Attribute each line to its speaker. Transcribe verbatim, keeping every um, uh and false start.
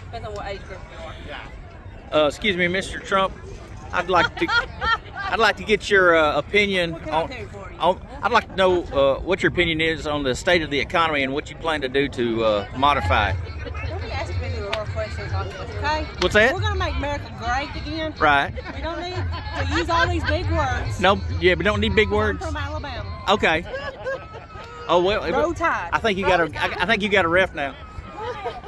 Speaker 1: Depends on what age group you are.
Speaker 2: Yeah. Uh, excuse me, Mister Trump. I'd like to. I'd like to get your uh, opinion
Speaker 1: What can
Speaker 2: on,
Speaker 1: I do for you?
Speaker 2: on. I'd like to know uh, what your opinion is on the state of the economy and what you plan to do to uh, modify it.
Speaker 1: Don't be asking me more questions on this, okay?
Speaker 2: What's that?
Speaker 1: We're gonna make America great again.
Speaker 2: Right.
Speaker 1: We don't need to use all these big words.
Speaker 2: No. Yeah, we don't need big words.
Speaker 1: I'm from Alabama.
Speaker 2: Okay. Oh well.
Speaker 1: Roll Tide.
Speaker 2: I think you got a. I, I think you got a ref now.